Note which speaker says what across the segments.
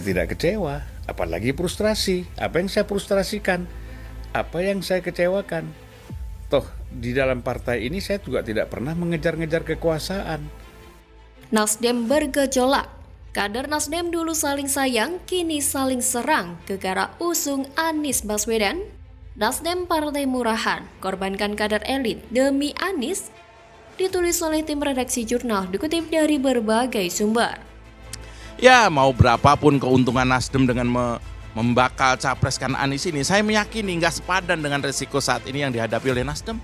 Speaker 1: biar tidak kecewa, apalagi frustrasi. Apa yang saya frustrasikan? Apa yang saya kecewakan? Toh, di dalam partai ini saya juga tidak pernah mengejar-ngejar kekuasaan.
Speaker 2: Nasdem bergejolak. Kader Nasdem dulu saling sayang, kini saling serang gegara usung Anies Baswedan. Nasdem partai murahan, korbankan kader elit demi Anies. Ditulis oleh tim redaksi jurnal, dikutip dari berbagai sumber.
Speaker 3: Ya, mau berapapun keuntungan Nasdem dengan membakal capreskan Anies ini, saya meyakini nggak sepadan dengan resiko saat ini yang dihadapi oleh Nasdem.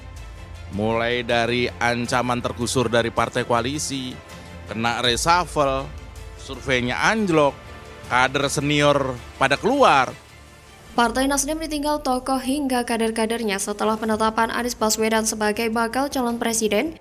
Speaker 3: Mulai dari ancaman tergusur dari partai koalisi, kena reshuffle, surveinya anjlok, kader senior pada keluar.
Speaker 2: Partai Nasdem ditinggal tokoh hingga kader-kadernya setelah penetapan Anies Baswedan sebagai bakal calon presiden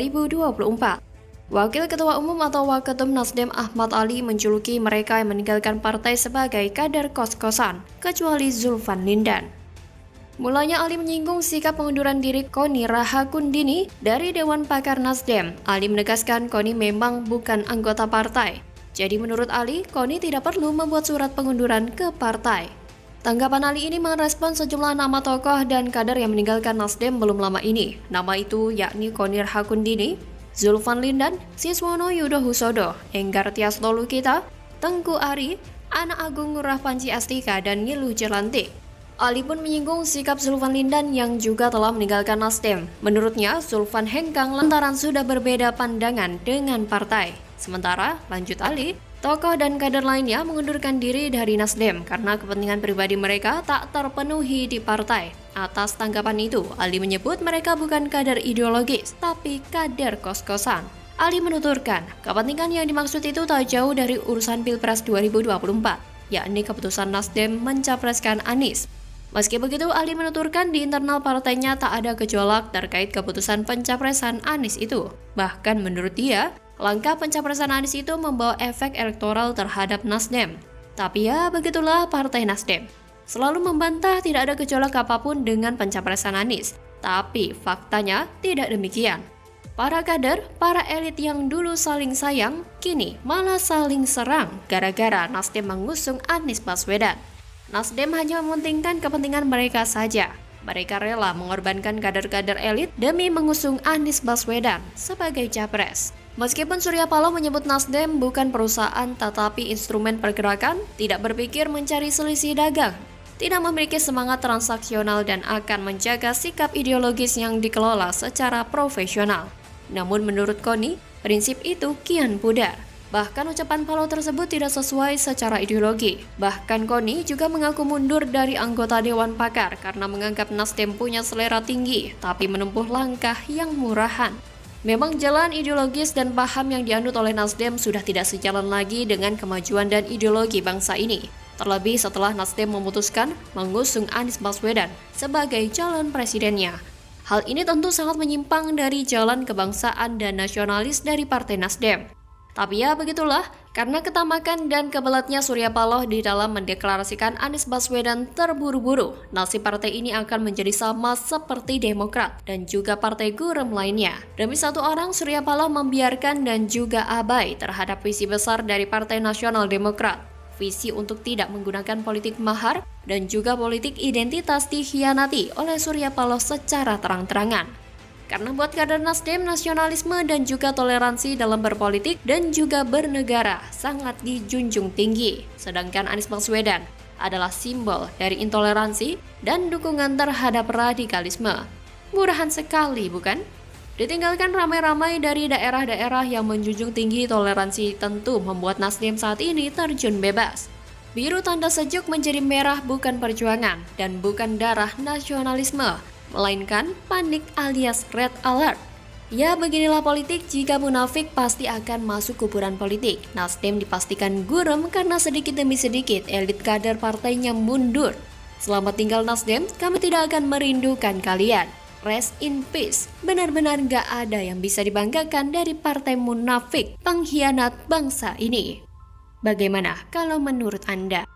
Speaker 2: 2024. Wakil Ketua Umum atau Waketum Nasdem Ahmad Ali menjuluki mereka yang meninggalkan partai sebagai kader kos-kosan, kecuali Zulfan Lindan. Mulanya Ali menyinggung sikap pengunduran diri Koni Rahakundini dari Dewan Pakar Nasdem. Ali menegaskan Koni memang bukan anggota partai. Jadi menurut Ali, Koni tidak perlu membuat surat pengunduran ke partai. Tanggapan Ali ini merespon sejumlah nama tokoh dan kader yang meninggalkan Nasdem belum lama ini. Nama itu yakni Koni Rahakundini, Zulfan Lindan, Siswono Yudo Husodo, Enggar Tias Tolukita, Tengku Ari, Anak Agung Ngurah Panji Astika, dan Niluh Jelantik. Ali pun menyinggung sikap Zulfan Lindan yang juga telah meninggalkan Nasdem. Menurutnya, Zulfan hengkang lantaran sudah berbeda pandangan dengan partai. Sementara, lanjut Ali, tokoh dan kader lainnya mengundurkan diri dari Nasdem karena kepentingan pribadi mereka tak terpenuhi di partai. Atas tanggapan itu, Ali menyebut mereka bukan kader ideologis, tapi kader kos-kosan. Ali menuturkan, kepentingan yang dimaksud itu tak jauh dari urusan Pilpres 2024, yakni keputusan Nasdem mencapreskan Anies. Meski begitu, Ali menuturkan di internal partainya tak ada gejolak terkait keputusan pencapresan Anies itu. Bahkan menurut dia, langkah pencapresan Anies itu membawa efek elektoral terhadap Nasdem. Tapi ya begitulah partai Nasdem. Selalu membantah tidak ada gejolak apapun dengan pencapresan Anies. Tapi faktanya tidak demikian. Para kader, para elit yang dulu saling sayang, kini malah saling serang gara-gara Nasdem mengusung Anies Baswedan. Nasdem hanya mementingkan kepentingan mereka saja. Mereka rela mengorbankan kader-kader elit demi mengusung Anies Baswedan sebagai capres. Meskipun Surya Paloh menyebut Nasdem bukan perusahaan tetapi instrumen pergerakan, tidak berpikir mencari selisih dagang, tidak memiliki semangat transaksional dan akan menjaga sikap ideologis yang dikelola secara profesional. Namun menurut Koni, prinsip itu kian pudar. Bahkan ucapan Paloh tersebut tidak sesuai secara ideologi. Bahkan Koni juga mengaku mundur dari anggota Dewan Pakar karena menganggap Nasdem punya selera tinggi, tapi menempuh langkah yang murahan. Memang jalan ideologis dan paham yang dianut oleh Nasdem sudah tidak sejalan lagi dengan kemajuan dan ideologi bangsa ini. Terlebih setelah Nasdem memutuskan mengusung Anies Baswedan sebagai calon presidennya. Hal ini tentu sangat menyimpang dari jalan kebangsaan dan nasionalis dari Partai Nasdem. Tapi ya begitulah, karena ketamakan dan kebelatnya Surya Paloh di dalam mendeklarasikan Anies Baswedan terburu-buru, nasib partai ini akan menjadi sama seperti Demokrat dan juga partai gurem lainnya. Demi satu orang, Surya Paloh membiarkan dan juga abai terhadap visi besar dari Partai Nasional Demokrat. Visi untuk tidak menggunakan politik mahar dan juga politik identitas dikhianati oleh Surya Paloh secara terang-terangan. Karena buat kader Nasdem, nasionalisme dan juga toleransi dalam berpolitik dan juga bernegara sangat dijunjung tinggi. Sedangkan Anies Baswedan adalah simbol dari intoleransi dan dukungan terhadap radikalisme. Murahan sekali, bukan? Ditinggalkan ramai-ramai dari daerah-daerah yang menjunjung tinggi toleransi tentu membuat Nasdem saat ini terjun bebas. Biru tanda sejuk menjadi merah bukan perjuangan dan bukan darah nasionalisme, melainkan panik alias red alert. Ya beginilah politik, jika munafik pasti akan masuk kuburan politik. Nasdem dipastikan gurem karena sedikit demi sedikit elit kader partainya mundur. Selamat tinggal Nasdem, kami tidak akan merindukan kalian. Rest in peace, benar-benar gak ada yang bisa dibanggakan dari partai munafik pengkhianat bangsa ini. Bagaimana kalau menurut Anda?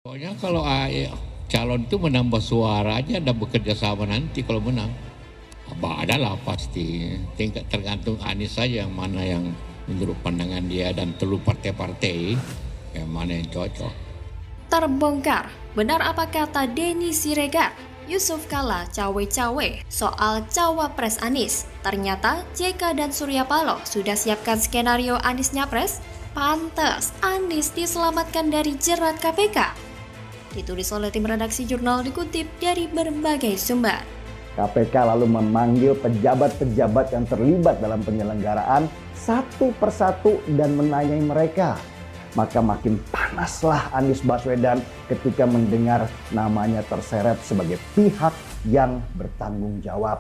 Speaker 4: Pokoknya kalau calon itu menambah suara aja dan bekerja sama nanti kalau menang. Adalah pasti. Tingkat tergantung Anies saja yang mana yang menurut pandangan dia dan seluruh partai-partai yang mana yang cocok.
Speaker 2: Terbongkar, benar apa kata Denny Siregar? Yusuf Kala cawe-cawe soal cawapres Anies. Ternyata JK dan Surya Paloh sudah siapkan skenario Anies nyapres. Pantes Anies diselamatkan dari jerat KPK. Ditulis oleh tim redaksi jurnal, dikutip dari berbagai sumber.
Speaker 5: KPK lalu memanggil pejabat-pejabat yang terlibat dalam penyelenggaraan satu persatu dan menanyai mereka. Maka makin panaslah Anies Baswedan ketika mendengar namanya terseret sebagai pihak yang bertanggung jawab.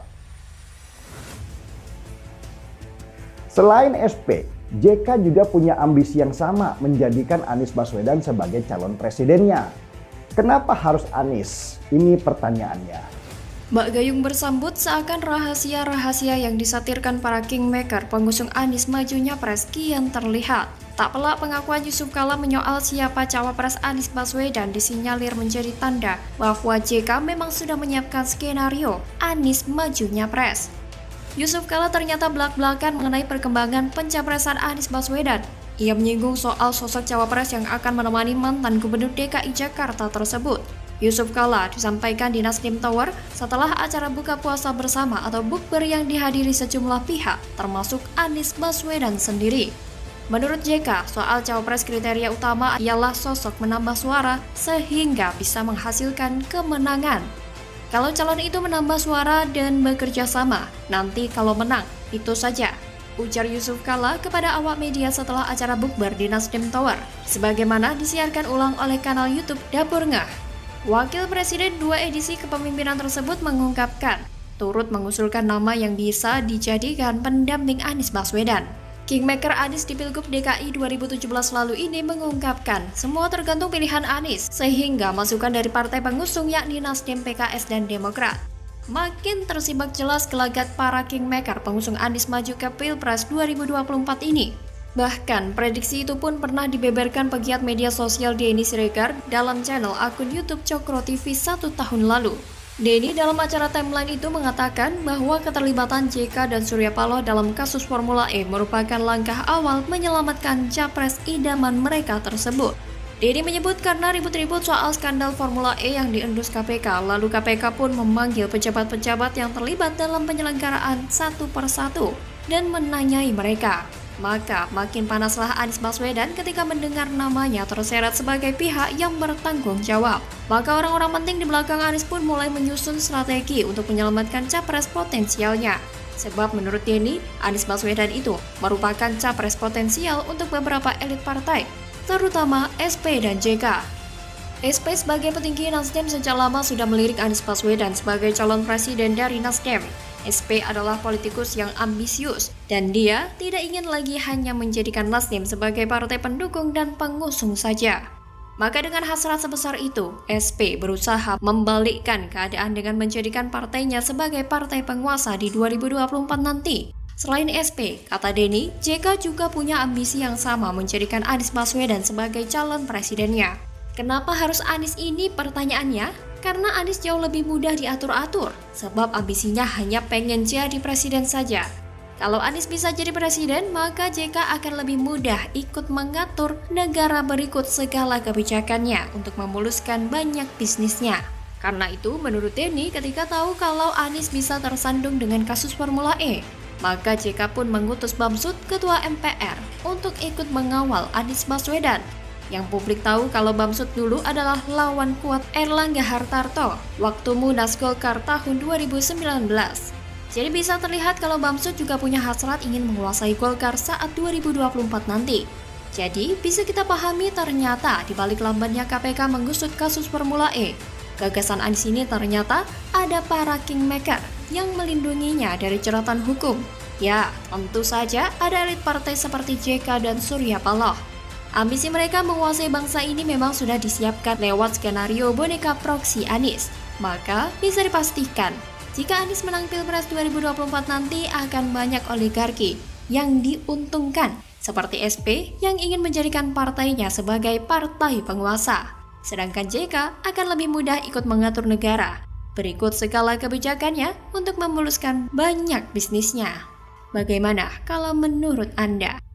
Speaker 5: Selain SP, JK juga punya ambisi yang sama menjadikan Anies Baswedan sebagai calon presidennya. Kenapa harus Anies? Ini pertanyaannya.
Speaker 2: Mbak Gayung bersambut seakan rahasia-rahasia yang disatirkan para kingmaker pengusung Anies maju nyapres kian terlihat. Tak pelak pengakuan Yusuf Kala menyoal siapa cawapres Anies Baswedan disinyalir menjadi tanda bahwa JK memang sudah menyiapkan skenario Anies maju nyapres. Yusuf Kala ternyata belak-belakan mengenai perkembangan pencapresan Anies Baswedan. Ia menyinggung soal sosok cawapres yang akan menemani mantan Gubernur DKI Jakarta tersebut. Yusuf Kala disampaikan di Nasdem Tower setelah acara buka puasa bersama atau bukber yang dihadiri sejumlah pihak, termasuk Anies Baswedan sendiri. Menurut JK, soal cawapres kriteria utama ialah sosok menambah suara sehingga bisa menghasilkan kemenangan. Kalau calon itu menambah suara dan bekerja sama, nanti kalau menang, itu saja, ujar Yusuf Kala kepada awak media setelah acara bukber di Nasdem Tower, sebagaimana disiarkan ulang oleh kanal YouTube Dapur Ngah. Wakil Presiden 2 edisi kepemimpinan tersebut mengungkapkan, turut mengusulkan nama yang bisa dijadikan pendamping Anies Baswedan. Kingmaker Anies di Pilgub DKI 2017 lalu ini mengungkapkan, semua tergantung pilihan Anies, sehingga masukan dari partai pengusung yakni Nasdem, PKS, dan Demokrat. Makin tersimak jelas gelagat para kingmaker pengusung Anies maju ke Pilpres 2024 ini. Bahkan, prediksi itu pun pernah dibeberkan pegiat media sosial Denny Siregar dalam channel akun YouTube Cokro TV 1 tahun lalu. Denny dalam acara timeline itu mengatakan bahwa keterlibatan JK dan Surya Paloh dalam kasus Formula E merupakan langkah awal menyelamatkan capres idaman mereka tersebut. Denny menyebut karena ribut-ribut soal skandal Formula E yang diendus KPK, lalu KPK pun memanggil pejabat-pejabat yang terlibat dalam penyelenggaraan satu persatu dan menanyai mereka. Maka makin panaslah Anies Baswedan ketika mendengar namanya terseret sebagai pihak yang bertanggung jawab. Maka orang-orang penting di belakang Anies pun mulai menyusun strategi untuk menyelamatkan capres potensialnya. Sebab menurut Denny, Anies Baswedan itu merupakan capres potensial untuk beberapa elit partai, terutama SP dan JK. SP sebagai petinggi Nasdem sejak lama sudah melirik Anies Baswedan sebagai calon presiden dari Nasdem. SP adalah politikus yang ambisius, dan dia tidak ingin lagi hanya menjadikan Nasdem sebagai partai pendukung dan pengusung saja. Maka dengan hasrat sebesar itu, SP berusaha membalikkan keadaan dengan menjadikan partainya sebagai partai penguasa di 2024 nanti. Selain SP, kata Denny, JK juga punya ambisi yang sama menjadikan Anies Baswedan sebagai calon presidennya. Kenapa harus Anies ini pertanyaannya? Karena Anies jauh lebih mudah diatur-atur, sebab ambisinya hanya pengen jadi presiden saja. Kalau Anies bisa jadi presiden, maka JK akan lebih mudah ikut mengatur negara berikut segala kebijakannya untuk memuluskan banyak bisnisnya. Karena itu, menurut Denny, ketika tahu kalau Anies bisa tersandung dengan kasus Formula E, maka JK pun mengutus Bamsud, Ketua MPR, untuk ikut mengawal Anies Baswedan. Yang publik tahu kalau Bamsud dulu adalah lawan kuat Erlangga Hartarto waktu Munas Golkar tahun 2019. Jadi bisa terlihat kalau Bamsud juga punya hasrat ingin menguasai Golkar saat 2024 nanti. Jadi bisa kita pahami ternyata di balik lambannya KPK mengusut kasus Formula E, gagasan Anies ini ternyata ada para kingmaker yang melindunginya dari jeratan hukum. Ya, tentu saja ada elit partai seperti JK dan Surya Paloh. Ambisi mereka menguasai bangsa ini memang sudah disiapkan lewat skenario boneka proksi Anies. Maka bisa dipastikan, jika Anies menang Pilpres 2024 nanti akan banyak oligarki yang diuntungkan, seperti SP yang ingin menjadikan partainya sebagai partai penguasa. sedangkan JK akan lebih mudah ikut mengatur negara. Berikut skala kebijakannya untuk memuluskan banyak bisnisnya. Bagaimana kalau menurut Anda?